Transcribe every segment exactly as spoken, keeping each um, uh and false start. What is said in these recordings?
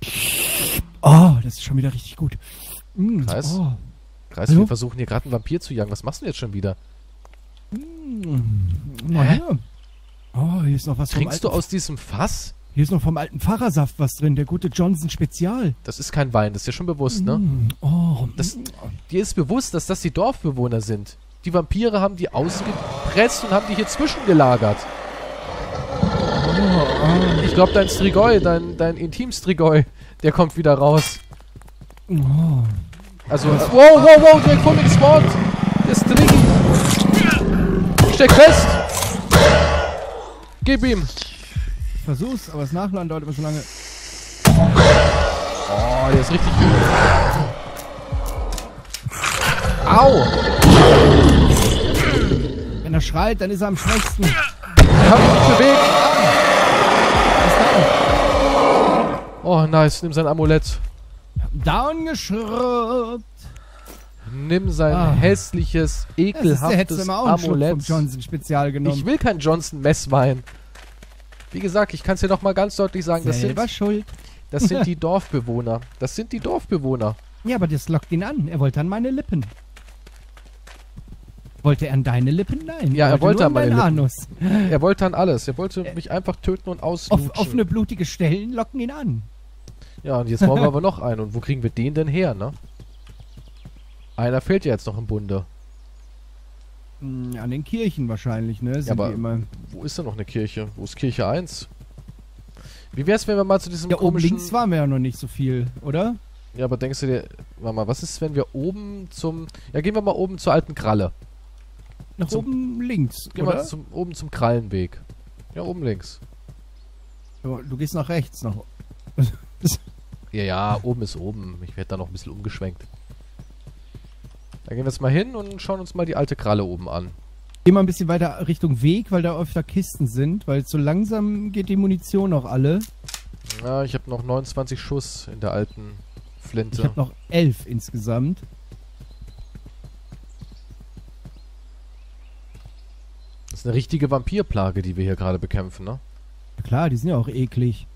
Oh, das ist schon wieder richtig gut. Mm, Kreis, oh. Kreis, Hallo? wir versuchen hier gerade einen Vampir zu jagen. Was machst du denn jetzt schon wieder? Mm, na Hä? ja. Oh, hier ist noch was vom Trinkst du alten, aus diesem Fass? hier ist noch vom alten Pfarrersaft was drin, der gute Johnson Spezial. Das ist kein Wein, das ist dir schon bewusst, ne? Mm, oh, Das, mm. dir ist bewusst, dass das die Dorfbewohner sind. Die Vampire haben die ausgepresst und haben die hier zwischengelagert. Ich glaube, dein Strigoi, dein, dein Intim-Strigoi, der kommt wieder raus. Oh. Also, äh, wow, wow, wow, direkt vor mir gespawnt. Der ist dringend. Steck fest. Gib ihm. Ich versuch's, aber das Nachladen dauert immer so lange. Oh, der ist richtig übel. Au. Wenn er schreit, dann ist er am schwächsten. Ich hab mich nicht bewegt. Oh, nice. Nimm sein Amulett. Down geschrubbt. Nimm sein Ah. hässliches, Das ist, der ekelhaftes hättest du immer auch einen Schluck vom Amulett. Johnson Spezial genommen. Ich will kein Johnson Messwein. Wie gesagt, ich kann es dir noch mal ganz deutlich sagen, das sind, Selber schuld. das sind die Dorfbewohner. Das sind die Dorfbewohner. Ja, aber das lockt ihn an. Er wollte an meine Lippen. Wollte er an deine Lippen? Nein. Ja, er wollte nur an meine deinen Lippen. Anus. Er wollte an alles. Er wollte mich einfach töten und auslutschen. Auf, offene, blutige Stellen locken ihn an. Ja, und jetzt brauchen wir aber noch einen. Und wo kriegen wir den denn her, ne? Einer fehlt ja jetzt noch im Bunde. Hm, an den Kirchen wahrscheinlich, ne? Sind Ja, aber die immer. wo ist denn noch eine Kirche? Wo ist Kirche eins? Wie wär's, wenn wir mal zu diesem Ja, oben komischen... links waren wir ja noch nicht so viel, oder? Ja, aber denkst du dir... Warte mal, was ist, wenn wir oben zum... Ja, gehen wir mal oben zur alten Kralle. Nach Zum- oben links, Gehen wir oder? zum, oben zum Krallenweg. Ja, oben links. Ja, du gehst nach rechts. Nach Ja, ja, oben ist oben. Ich werde da noch ein bisschen umgeschwenkt. Da gehen wir jetzt mal hin und schauen uns mal die alte Kralle oben an. Geh mal ein bisschen weiter Richtung Weg, weil da öfter Kisten sind, weil so langsam geht die Munition auch alle. Ja, ich habe noch neunundzwanzig Schuss in der alten Flinte. Ich habe noch elf insgesamt. Das ist eine richtige Vampirplage, die wir hier gerade bekämpfen, ne? Ja klar, die sind ja auch eklig.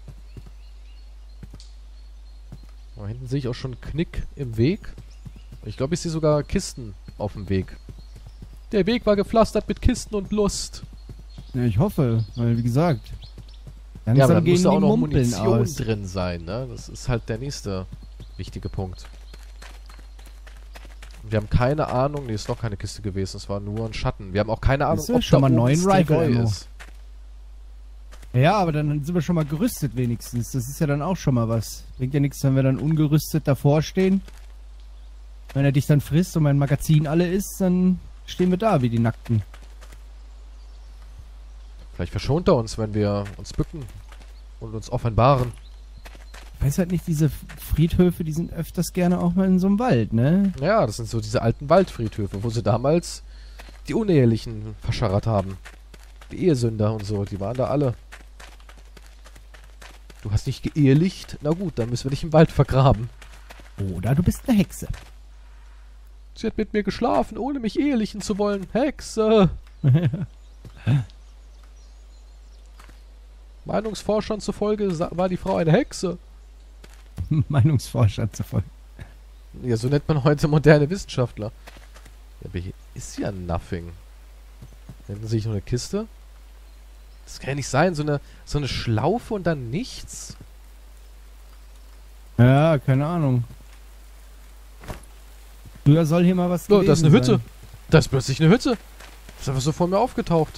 Da hinten sehe ich auch schon einen Knick im Weg. Ich glaube, ich sehe sogar Kisten auf dem Weg. Der Weg war gepflastert mit Kisten und Lust. Ja, ich hoffe, weil wie gesagt, langsam Ja, aber dann gehen muss da die auch noch Mumpeln Munition aus. drin sein, ne? Das ist halt der nächste wichtige Punkt. Wir haben keine Ahnung, nee, ist noch keine Kiste gewesen, es war nur ein Schatten. Wir haben auch keine Ahnung, Siehst du, ob schon da mal oben neuen Strigoi Rifle-Ammo. ist. Ja, aber dann sind wir schon mal gerüstet wenigstens. Das ist ja dann auch schon mal was. Bringt ja nichts, wenn wir dann ungerüstet davor stehen. Wenn er dich dann frisst und mein Magazin alle ist, dann stehen wir da wie die Nackten. Vielleicht verschont er uns, wenn wir uns bücken und uns offenbaren. Ich weiß halt nicht, diese Friedhöfe, die sind öfters gerne auch mal in so einem Wald, ne? Ja, das sind so diese alten Waldfriedhöfe, wo sie damals die Unehelichen verscharrt haben. Die Ehesünder und so, die waren da alle. Du hast nicht geehelicht? Na gut, dann müssen wir dich im Wald vergraben. Oder du bist eine Hexe. Sie hat mit mir geschlafen, ohne mich ehelichen zu wollen. Hexe! Meinungsforschern zufolge sa- war die Frau eine Hexe. Meinungsforscher zu folgen. Ja, so nennt man heute moderne Wissenschaftler. Ja, aber hier ist ja nothing. Hinten sehe ich noch eine Kiste. Das kann ja nicht sein, so eine, so eine Schlaufe und dann nichts. Ja, keine Ahnung. Früher soll hier mal was So, da ist eine gewesen Hütte. Da ist plötzlich eine Hütte. Das ist einfach so vor mir aufgetaucht.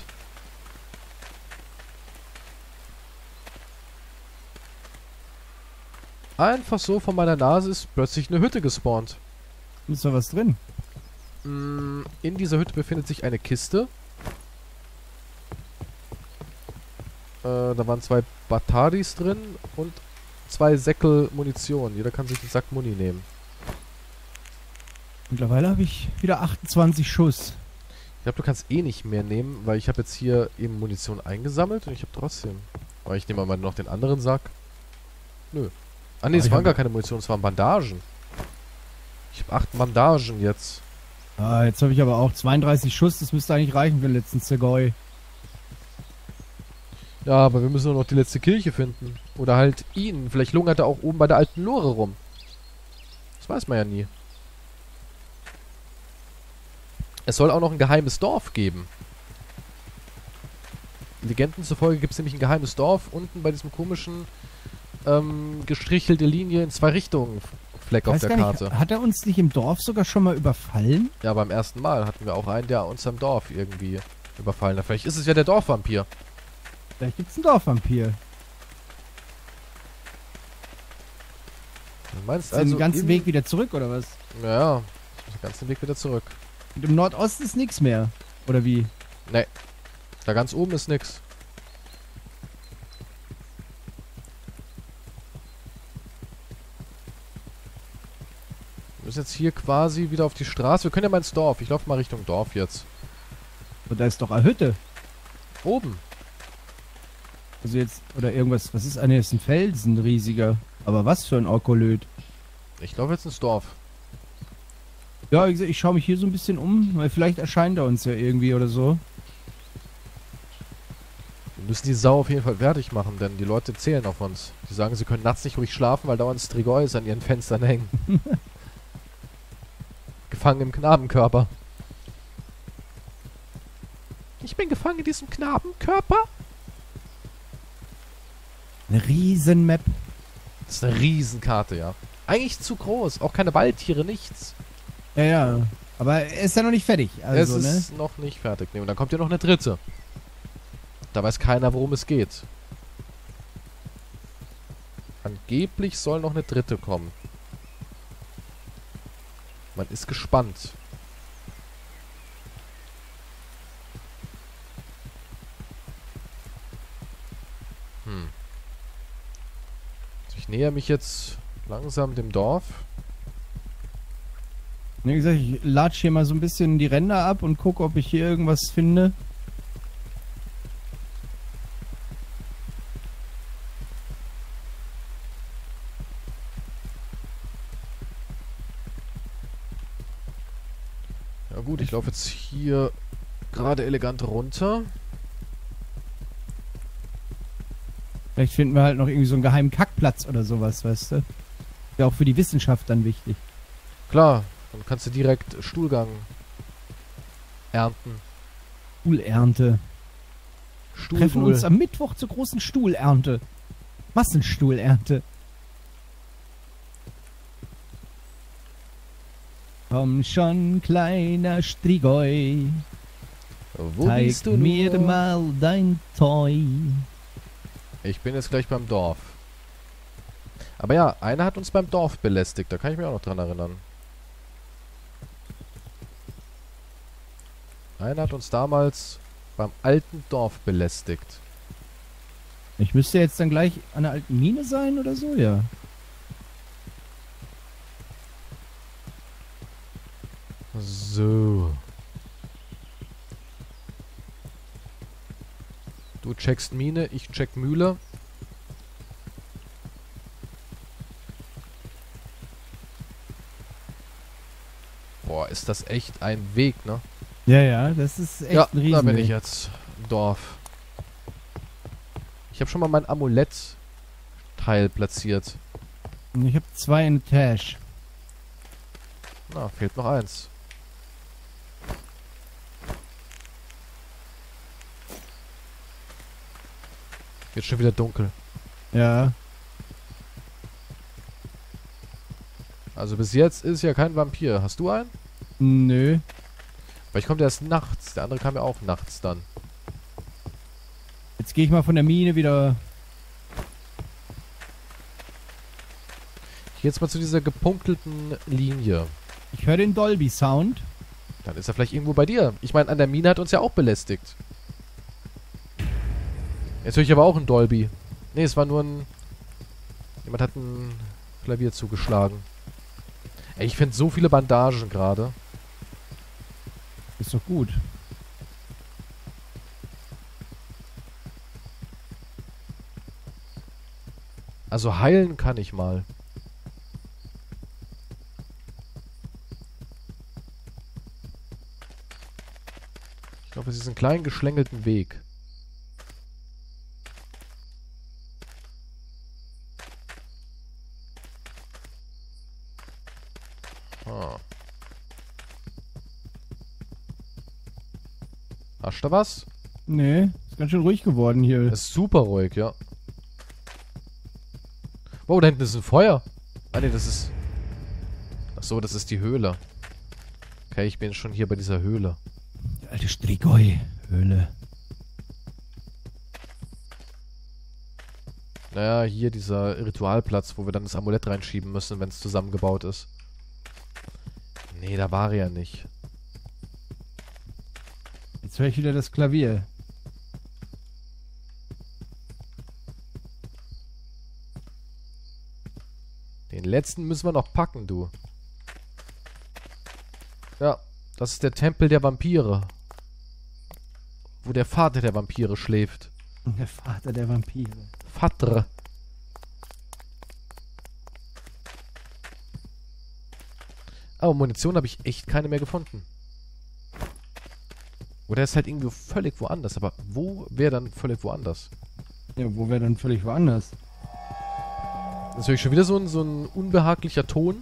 Einfach so von meiner Nase ist plötzlich eine Hütte gespawnt. sein. Ist da was drin? Mm, In dieser Hütte befindet sich eine Kiste. Äh, da waren zwei Batadis drin und zwei Säckel Munition. Jeder kann sich den Sack Muni nehmen. Mittlerweile habe ich wieder achtundzwanzig Schuss. Ich glaube, du kannst eh nicht mehr nehmen, weil ich habe jetzt hier eben Munition eingesammelt und ich habe trotzdem. Aber ich nehme mal noch den anderen Sack. Nö. Ah ne, Ah, es ich waren hab- gar keine Munition, es waren Bandagen. Ich habe acht Bandagen jetzt. Ah, jetzt habe ich aber auch zweiunddreißig Schuss. Das müsste eigentlich reichen für den letzten Segoi. Ja, aber wir müssen nur noch die letzte Kirche finden. Oder halt ihn. Vielleicht lungert er auch oben bei der alten Lore rum. Das weiß man ja nie. Es soll auch noch ein geheimes Dorf geben. Legenden zufolge gibt es nämlich ein geheimes Dorf unten bei diesem komischen ähm, gestrichelte Linie in zwei Richtungen Fleck auf Weiß der gar Karte. Nicht, hat er uns nicht im Dorf sogar schon mal überfallen? Ja, beim ersten Mal hatten wir auch einen, der uns am Dorf irgendwie überfallen hat. Vielleicht ist es ja der Dorfvampir. Vielleicht gibt's einen Dorfvampir. Du meinst Ist also den ganzen im- Weg wieder zurück, oder was? Ja, den ganzen Weg wieder zurück. Und im Nordosten ist nichts mehr. Oder wie? Nee. Da ganz oben ist nix. Wir müssen jetzt hier quasi wieder auf die Straße. Wir können ja mal ins Dorf. Ich laufe mal Richtung Dorf jetzt. Und da ist doch eine Hütte. Oben. Also jetzt, oder irgendwas, was ist eine? Das ist ein Felsen, ein riesiger. Aber was für ein Orkolöt. Ich laufe jetzt ins Dorf. Ja, wie gesagt, ich schaue mich hier so ein bisschen um, weil vielleicht erscheint er uns ja irgendwie oder so. Wir müssen die Sau auf jeden Fall fertig machen, denn die Leute zählen auf uns. Die sagen, sie können nachts nicht ruhig schlafen, weil dauernd Strigoi an ihren Fenstern hängen. Gefangen im Knabenkörper. Ich bin gefangen in diesem Knabenkörper? Eine Riesenmap. Das ist eine Riesenkarte, ja. Eigentlich zu groß. Auch keine Waldtiere, nichts. Ja, ja. Aber er ist ja noch nicht fertig. Also, es ne? ist noch nicht fertig. Nee, und dann kommt ja noch eine dritte. Da weiß keiner, worum es geht. Angeblich soll noch eine dritte kommen. Man ist gespannt. Hm. Also ich näher mich jetzt langsam dem Dorf. Wie gesagt, ich latsch hier mal so ein bisschen die Ränder ab und gucke, ob ich hier irgendwas finde. Ja gut, ich laufe jetzt hier gerade elegant runter. Vielleicht finden wir halt noch irgendwie so einen geheimen Kackplatz oder sowas, weißt du? Ja, auch für die Wissenschaft dann wichtig. Klar, dann kannst du direkt Stuhlgang ernten. Stuhlernte. Treffen Stuhlbuhl. uns am Mittwoch zur großen Stuhlernte. Massenstuhlernte. Komm schon, kleiner Strigoi. Wo Zeig bist du mir nur? mal dein Toy. Ich bin jetzt gleich beim Dorf. Aber ja, einer hat uns beim Dorf belästigt. Da kann ich mich auch noch dran erinnern. Einer hat uns damals beim alten Dorf belästigt. Ich müsste jetzt dann gleich an der alten Mine sein oder so, ja. So. Du checkst Mine, ich check Mühle. Boah, ist das echt ein Weg, ne? Ja, ja, das ist echt Ja, ein Riesen. da bin ich jetzt. Im Dorf. Ich habe schon mal mein Amulett-Teil platziert. Ich habe zwei in der Tasche. Na, fehlt noch eins. Wird schon wieder dunkel. Ja. Also bis jetzt ist ja kein Vampir. Hast du einen? Nö. Weil ich komme erst nachts. Der andere kam ja auch nachts dann. Jetzt gehe ich mal von der Mine wieder. Ich gehe jetzt mal zu dieser gepunkelten Linie. Ich höre den Dolby-Sound. Dann ist er vielleicht irgendwo bei dir. Ich meine, an der Mine hat uns ja auch belästigt. Jetzt höre ich aber auch ein Dolby. Nee, es war nur ein... Jemand hat ein Klavier zugeschlagen. Ey, ich finde so viele Bandagen gerade. Ist doch gut. Also heilen kann ich mal. Ich glaube, es ist ein kleinen geschlängelten Weg. Ah. Hast du was? Nee, ist ganz schön ruhig geworden hier. Das ist super ruhig, ja. Wow, da hinten ist ein Feuer. Ah ne, das ist... Ach so, das ist die Höhle. Okay, ich bin schon hier bei dieser Höhle. Die alte Strigoi-Höhle. Naja, hier dieser Ritualplatz, wo wir dann das Amulett reinschieben müssen, wenn es zusammengebaut ist. Nee, da war er ja nicht. Jetzt höre ich wieder das Klavier. Den letzten müssen wir noch packen, du. Ja, das ist der Tempel der Vampire. Wo der Vater der Vampire schläft. Der Vater der Vampire. Vater. Aber Munition habe ich echt keine mehr gefunden. Oder ist halt irgendwie völlig woanders. Aber wo wäre dann völlig woanders? Ja, wo wäre dann völlig woanders? Das höre ich schon wieder so ein, so ein unbehaglicher Ton.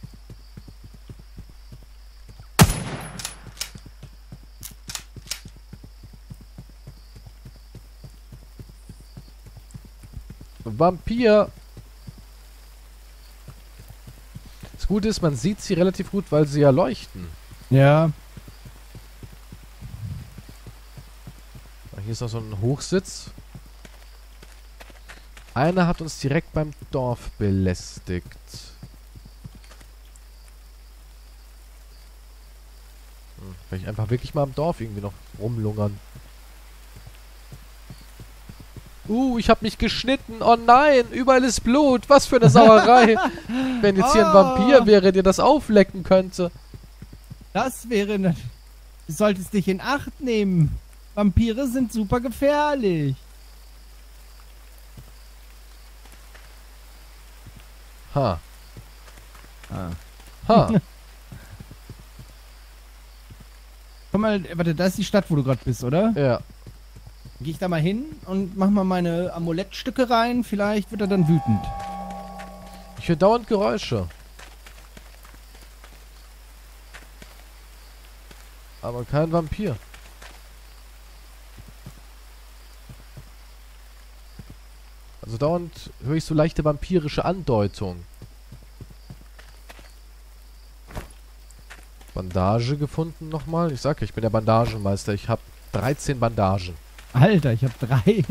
Vampir. Das Gute ist, man sieht sie relativ gut, weil sie ja leuchten. Ja. Hier ist noch so ein Hochsitz. Einer hat uns direkt beim Dorf belästigt. Hm, vielleicht einfach wirklich mal am Dorf irgendwie noch rumlungern. Uh, ich hab mich geschnitten. Oh nein, überall ist Blut. Was für eine Sauerei. Wenn jetzt hier ein Vampir wäre, der das auflecken könnte. Das wäre... Ne, du solltest dich in Acht nehmen. Vampire sind super gefährlich. Ha. Ah. Ha. Komm mal, warte, da ist die Stadt, wo du gerade bist, oder? Ja. Geh ich da mal hin und mach mal meine Amulettstücke rein. Vielleicht wird er dann wütend. Ich höre dauernd Geräusche. Aber kein Vampir. Also dauernd höre ich so leichte vampirische Andeutung. Bandage gefunden nochmal. Ich sag ja, ich bin der Bandagenmeister. Ich habe dreizehn Bandagen. Alter, ich habe drei.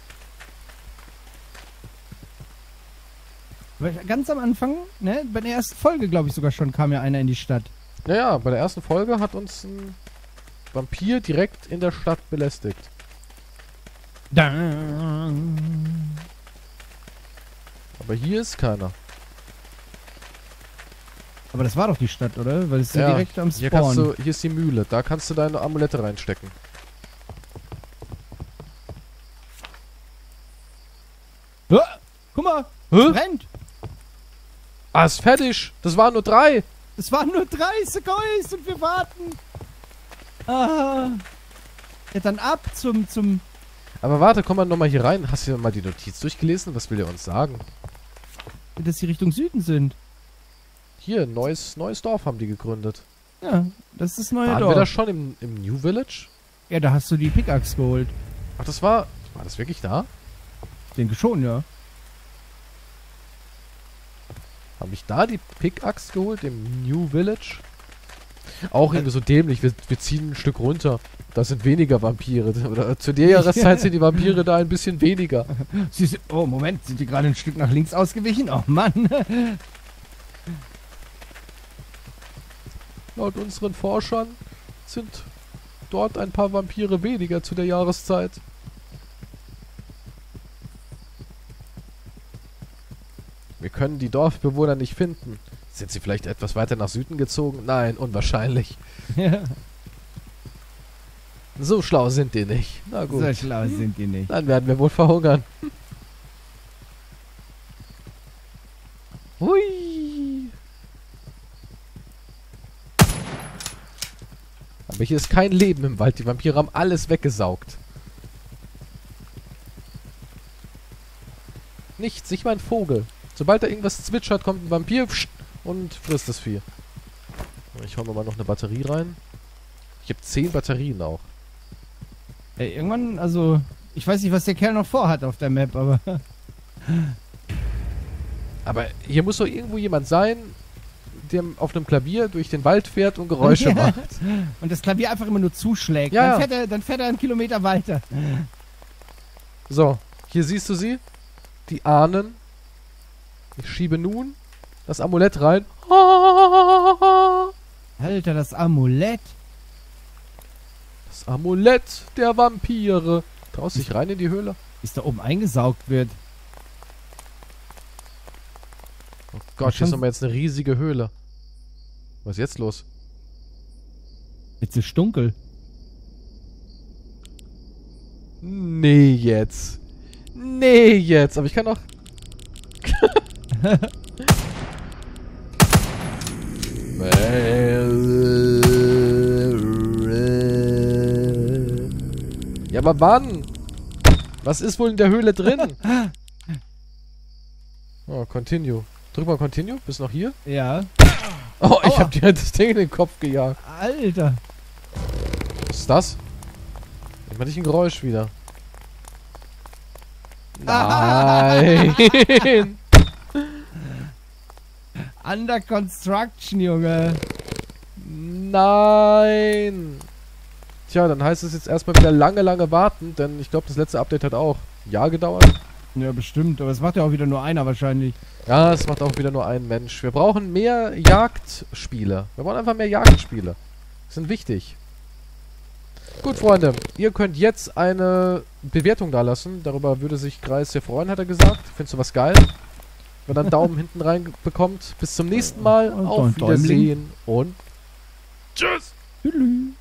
Ganz am Anfang, ne, bei der ersten Folge, glaube ich sogar schon, kam ja einer in die Stadt. Naja, bei der ersten Folge hat uns ein Vampir direkt in der Stadt belästigt. Dann. Aber hier ist keiner. Aber das war doch die Stadt, oder? Weil es ist ja, Ja, direkt am Hier, Spawn. kannst du, hier ist die Mühle. Da kannst du deine Amulette reinstecken. Ah, guck mal, Hä? es brennt. Ah, ist fertig. Das waren nur drei. Es waren nur drei Seconds und wir warten. Ah. Ja, dann ab zum, zum... Aber warte, komm mal nochmal hier rein. Hast du mal die Notiz durchgelesen? Was will der uns sagen? Dass die Richtung Süden sind. Hier, neues, neues Dorf haben die gegründet. Ja, das ist das neue Waren Dorf. wir da schon im, im New Village? Ja, da hast du die Pickaxe geholt. Ach, das war... War das wirklich da? Ich denke schon, ja. Habe ich da die Pickaxe geholt im New Village? Auch irgendwie so dämlich. Wir, wir ziehen ein Stück runter. Da sind weniger Vampire. Oder zu der Jahreszeit sind die Vampire da ein bisschen weniger. Sie sind, oh, Moment, sind die gerade ein Stück nach links ausgewichen? Oh, Mann. Laut unseren Forschern sind dort ein paar Vampire weniger zu der Jahreszeit. Wir können die Dorfbewohner nicht finden. Sind sie vielleicht etwas weiter nach Süden gezogen? Nein, unwahrscheinlich. Ja. So schlau sind die nicht. Na gut. So schlau sind die nicht. Dann werden wir wohl verhungern. Hui. Aber hier ist kein Leben im Wald. Die Vampire haben alles weggesaugt. Nichts, nicht mal ein Vogel. Sobald da irgendwas zwitschert, kommt ein Vampir und frisst das Vieh. Ich hau mir mal noch eine Batterie rein. Ich habe zehn Batterien auch. Ey, irgendwann, also, ich weiß nicht, was der Kerl noch vorhat auf der Map, aber... Aber hier muss doch irgendwo jemand sein, der auf einem Klavier durch den Wald fährt und Geräusche Ja. macht. Und das Klavier einfach immer nur zuschlägt. Ja, dann, ja. fährt er, dann fährt er einen Kilometer weiter. So, hier siehst du sie. Die Ahnen. Ich schiebe nun das Amulett rein. Alter, das Amulett. Das Amulett der Vampire. Traust dich rein in die Höhle? Ist da oben eingesaugt wird. Oh Gott, hier ist nochmal jetzt eine riesige Höhle. Was ist jetzt los? Jetzt ist dunkel. Nee, jetzt. Nee, jetzt. Aber ich kann doch... Ja, aber wann? Was ist wohl in der Höhle drin? Oh, continue. Drück mal continue. Bist du noch hier? Ja. Oh, ich Aua. hab dir das Ding in den Kopf gejagt. Alter. Was ist das? Ich mach nicht ein Geräusch wieder. Nein. Under construction, Junge. Nein. Tja, dann heißt es jetzt erstmal wieder lange, lange warten, denn ich glaube, das letzte Update hat auch ein Jahr gedauert. Ja, bestimmt. Aber es macht ja auch wieder nur einer wahrscheinlich. Ja, es macht auch wieder nur ein Mensch. Wir brauchen mehr Jagdspiele. Wir brauchen einfach mehr Jagdspiele. Die sind wichtig. Gut, Freunde. Ihr könnt jetzt eine Bewertung da lassen. Darüber würde sich Kreis sehr freuen, hat er gesagt. Findest du was geil? Wenn er einen Daumen hinten rein bekommt. Bis zum nächsten Mal. Und Auf ein Däumling. Wiedersehen und tschüss. Tschüss.